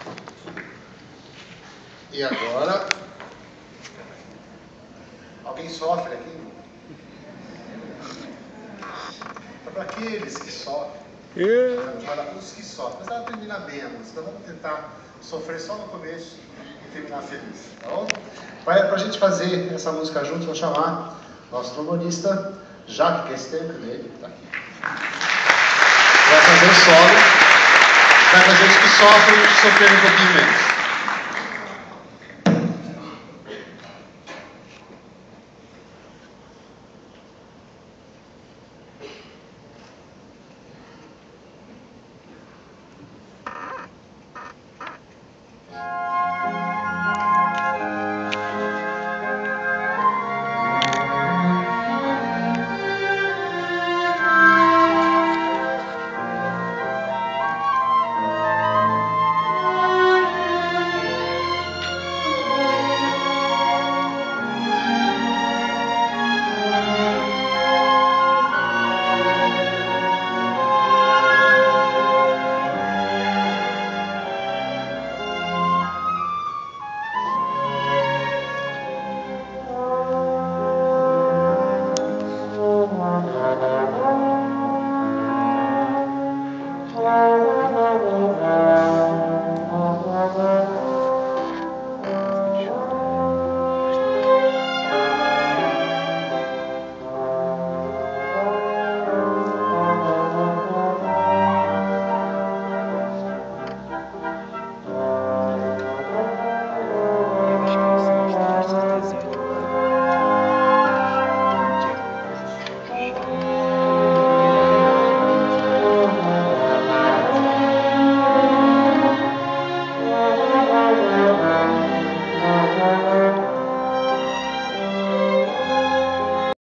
E agora... Alguém sofre aqui? Para aqueles que sofrem. Para os que sofrem. Mas ela termina menos. Então vamos tentar sofrer só no começo e terminar feliz. Tá bom? Para a gente fazer essa música juntos, vou chamar nosso trombonista, Jacques Questel, que está aqui. Vai fazer o solo. Vai fazer os que sofrem um pouquinho menos.